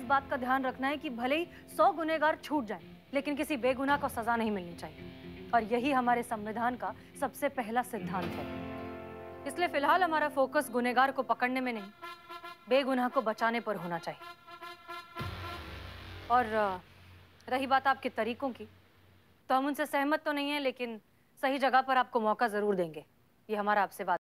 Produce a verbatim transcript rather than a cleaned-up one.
इस बात का ध्यान रखना है कि भले ही सौ गुनहगार छूट जाएं, लेकिन किसी बेगुनाह को सजा नहीं मिलनी चाहिए। और यही हमारे संविधान का सबसे पहला सिद्धांत है। इसलिए फिलहाल हमारा फोकस गुनहगार को पकड़ने में नहीं, बेगुनाह को बचाने पर होना चाहिए। और रही बात आपके तरीकों की, तो हम उनसे सहमत तो नहीं है, लेकिन सही जगह पर आपको मौका जरूर देंगे। ये हमारा आपसे वादा।